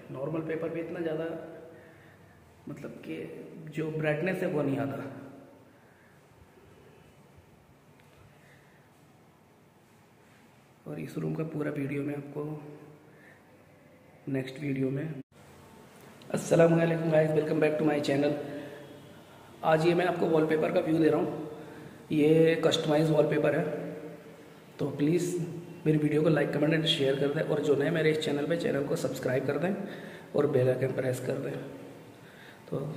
Normal paper पे इतना ज़्यादा मतलब कि जो ब्राइटनेस है वो नहीं आता। और इस रूम का पूरा वीडियो मैं आपको नेक्स्ट वीडियो में। अस्सलाम वालेकुम guys, welcome back to my channel. आज ये मैं आपको वॉलपेपर का व्यू दे रहा हूँ। ये कस्टमाइज वॉलपेपर है, तो प्लीज़ मेरी वीडियो को लाइक कमेंट एंड शेयर कर दें, और जो नए मेरे इस चैनल पे चैनल को सब्सक्राइब कर दें और बेल आइकन प्रेस कर दें। तो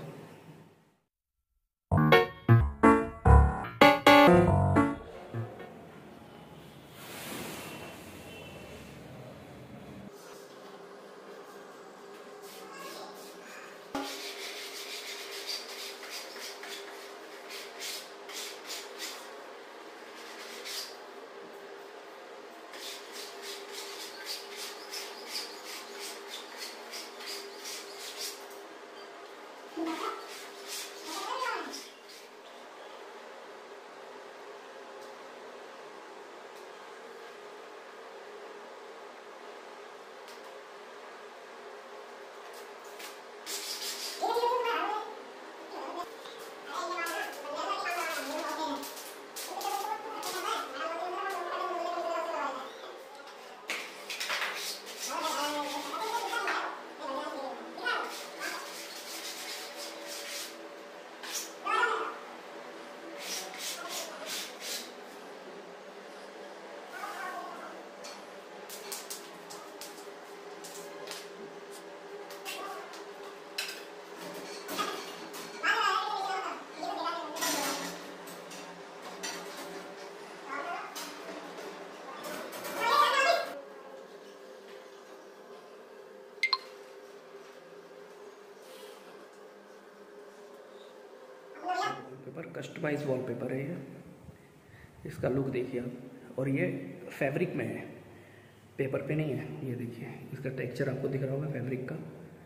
पेपर कस्टमाइज वॉलपेपर है ये। इसका लुक देखिए आप, और ये फैब्रिक में है, पेपर पे नहीं है। ये देखिए इसका टेक्सचर आपको दिख रहा होगा फैब्रिक का।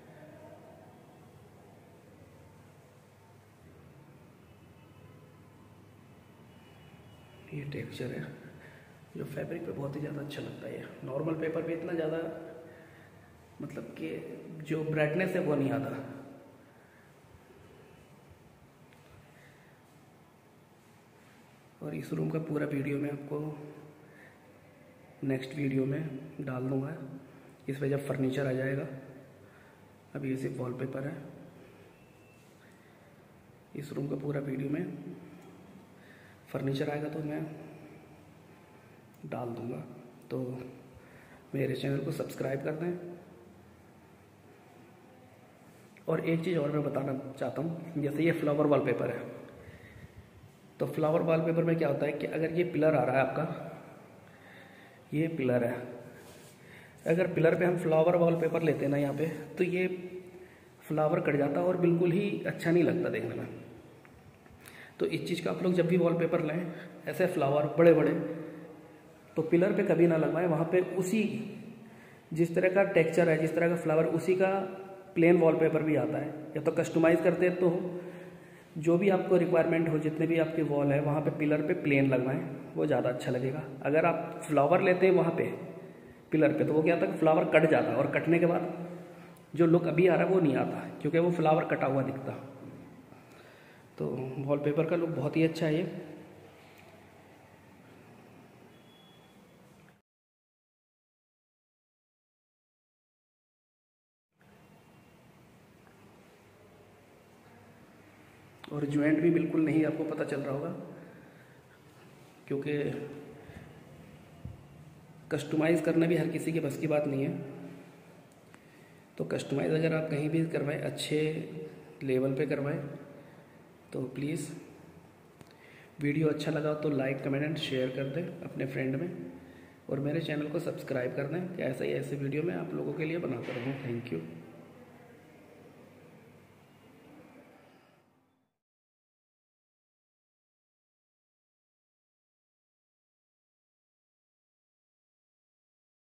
ये टेक्सचर है जो फैब्रिक पे बहुत ही ज़्यादा अच्छा लगता है। नॉर्मल पेपर पे इतना ज़्यादा मतलब कि जो ब्राइटनेस है वो नहीं आता। और इस रूम का पूरा वीडियो मैं आपको नेक्स्ट वीडियो में डाल दूँगा। इस पर जब फर्नीचर आ जाएगा, अभी ये सिर्फ वॉलपेपर है। इस रूम का पूरा वीडियो में फर्नीचर आएगा तो मैं डाल दूँगा। तो मेरे चैनल को सब्सक्राइब कर दें। और एक चीज़ और मैं बताना चाहता हूँ, जैसे ये फ्लावर वॉलपेपर है, तो फ्लावर वॉलपेपर में क्या होता है कि अगर ये पिलर आ रहा है आपका, ये पिलर है, अगर पिलर पे हम फ्लावर वॉलपेपर लेते हैं ना यहाँ पे, तो ये फ्लावर कट जाता है और बिल्कुल ही अच्छा नहीं लगता देखने में। तो इस चीज़ का आप लोग जब भी वॉलपेपर लें, ऐसे फ्लावर बड़े बड़े, तो पिलर पे कभी ना लगवाएं। वहाँ पे उसी जिस तरह का टेक्सचर है, जिस तरह का फ्लावर, उसी का प्लेन वॉलपेपर भी आता है। या तो कस्टमाइज़ करते हैं तो जो भी आपको रिक्वायरमेंट हो, जितने भी आपके वॉल है, वहाँ पे पिलर पे प्लेन लगवाएं, वो ज़्यादा अच्छा लगेगा। अगर आप फ्लावर लेते हैं वहाँ पे पिलर पे, तो वो क्या होता है, फ्लावर कट जाता है, और कटने के बाद जो लुक अभी आ रहा है वो नहीं आता, क्योंकि वो फ्लावर कटा हुआ दिखता। तो वॉलपेपर का लुक बहुत ही अच्छा है ये। और ज्वाइंट भी बिल्कुल नहीं आपको पता चल रहा होगा, क्योंकि कस्टमाइज़ करना भी हर किसी के बस की बात नहीं है। तो कस्टमाइज़ अगर आप कहीं भी करवाएं, अच्छे लेवल पे करवाएं, तो प्लीज़ वीडियो अच्छा लगा तो लाइक कमेंट एंड शेयर कर दें अपने फ्रेंड में, और मेरे चैनल को सब्सक्राइब कर दें कि ऐसे ही ऐसे वीडियो मैं आप लोगों के लिए बनाता रहूँ। Thank you.